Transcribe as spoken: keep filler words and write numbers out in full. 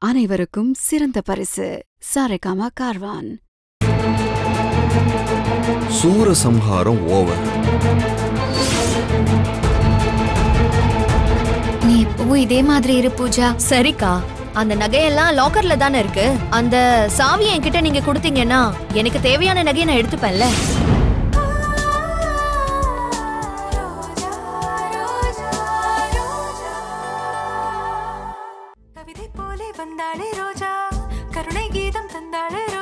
அனைவருக்கும் சிறந்த பரிசு சாரேகாமா கார்வான். சூரசம்ஹாரம் ஓவர். நீ எப்பவும் இதே மாதிரி இரு பூஜா. சரிக்கா, அந்த நகையெல்லாம் லாக்கர்ல தானே இருக்கு. அந்த சாவி என்கிட்ட நீங்க கொடுத்தீங்கன்னா எனக்கு தேவையான நகையை நான் எடுத்துப்பேன்ல. கவிதை போலே வந்தாளே ரோஜா, கருணை கீதம் தந்தாளே